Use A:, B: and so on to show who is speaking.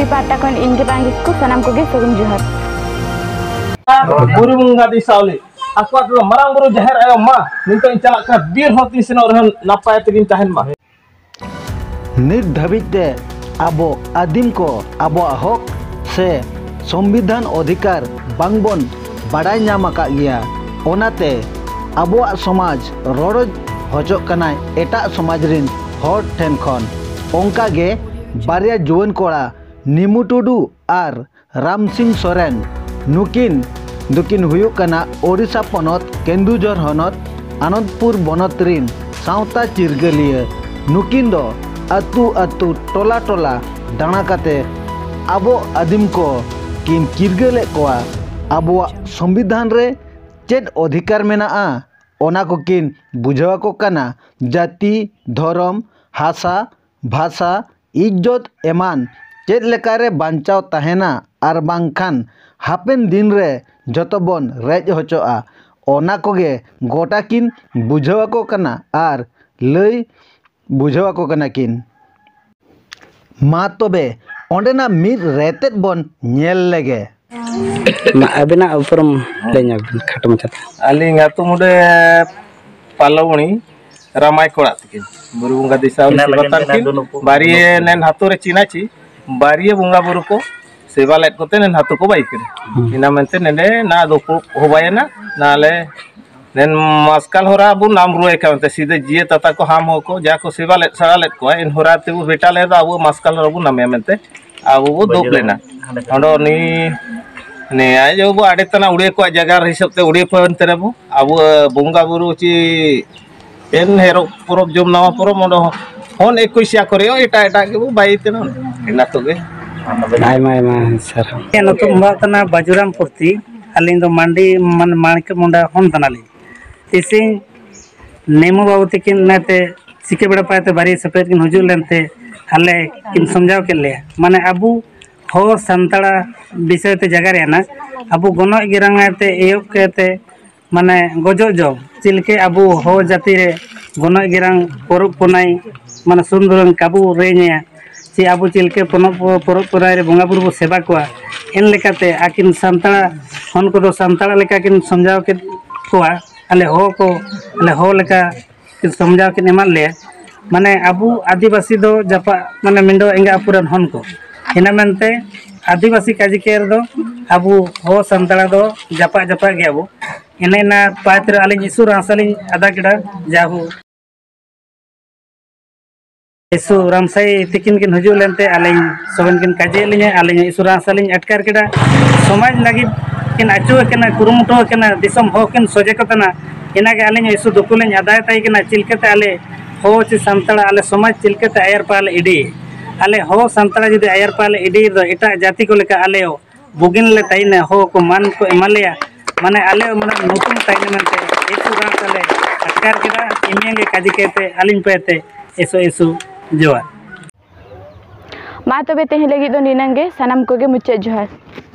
A: पाटा खन इंगे बांगी को सनाम को गे सगुन जोहार
B: बुरु मुंगा दी सावली आकवा दो मरांग बुरु जहर आयो मा नितो चला का बीर होती सिनो रहन नापाय तगिन ताहन मा
C: नित धाबिते आबो आदिम को आबो हक से संविधान अधिकार बांगबन बाडाय नाम आका गया ओनाते आबो समाज रड़ज हजोग कनाय एटा समाज रिन हर ठेन खन ओंका गे बारिया जुवन कोड़ा निमु टुडू आर राम सिंह सोरेन नुकिन दुकिन हुयुक कना ओडिशा पनत केंदुझर हनत आनंदपुर बनत रिन सावता चिरगलिया नुकिन दो अतु अतु टोला टोला दाना काते आबो आदिम को किन चिरगले कोआ आबो संविधान रे चेद अधिकार मेना ओना को किन बुझावा को कना जाति धर्म हासा भाषा इज्जत एमान चेद लेकारे बांचाव तहेना आर बांखान हापेन दिन रे जतबन रेज होचोआ ओना कोगे गोटा किन बुझावा को कना आर लई बुझावा को कना किन मा तबे ओंडेना मिर रेतेत बन नेल लेगे
D: अबिना उपरम लेnya खाटो मचा
B: अलिंग आतु मुडे पालवणी रामाय कोड़ा तकिन बुरु बुंगा दिसा सेवातान किन बारिये नेन हातु रे चिनाची बारिये बुंगा बुरु को सेवा लेट कोते नेन हातु को बाइकिन इना मेंते नेने ना दोको होबायना नाले नेन मास्कल होरा बु नाम रुए कांते सीधे जिए तता को हम हो को जाको सेवा लेट सड़ा लेट को इन होरा ते बु बेटा ले दा वो मास्कल रबु नामे मेंते आबु वो दोप लेना ओंडो नि ने आयो बु आडे तना उड़े को जगह हिसाब ते उड़े पनते रेबु आबु बुंगा बुरु ची एन हेरो परब जम नावा परब ओंडो होन 21 करे एटा एटा के बु बाइते न इना तोगे
D: आयमा आयमा सर एनो तो मातना बाजुराम पुरती अलिंग दो मंडी मन माणके मुंडा होन तनाली तिसी नेमो बाबूते किन नाते सिके बड़ा पाते बारी सफेद किन हुजू लेनते हले किन समझाव के ले माने अबू हो संतड़ा विषय ते जगह रे ना अबू गनो गिरंगाते एयो केते माने गोजो जो चिलके अबू हो जाति रे गनो गिरंग पोरुप पुनाई माने सुंदरन काबू रेnya ची अबू चिलके पोरुप पुनाई रे बंगा बुरु सेवा कोआ इन लेकाते आकिन संतड़ा हन को दो संतड़ा लेका किन समझाव के कोआ अले हो लेका किन समझाव किन एमान ले माने अबू आदिवासी दो जपा माने मिंडो एंगा पुरन हन को इना मेनते आदिवासी काजी केर दो अबू हो संतड़ा दो जपा जपा गया बो इने ना पात्र आलिन इसुर आसलिन आदा किडा जाहू इसु रामसाई तिकिन किन हजू लेनते आलिन सोवन किन काजे लिने आलिन इसुर आसलिन अटकार किडा समाज लगी किन अचो केना कुरुमुटो केना दिसम हो किन सोजे कतना इना के आलिन इसु दुकुलिन आदाय ताई केना चिलकते आले हो ची संतड़ा आले समाज चिलकते आयर पाले इडी आले हो संतड़ा जदि आयर पाले इडी दो एटा जाति को लेका आले बुगिन ले ताइने हो को मान को एमालेया माने आले माने नतुन ताइने मनते एसु गांव आले अटकार केदा इमियांगे काजी केते आलिन पेते एसु जोआ
A: मा तबे तेहे लगी दो निनंगे सनम कोगे मुच्चे जोहार।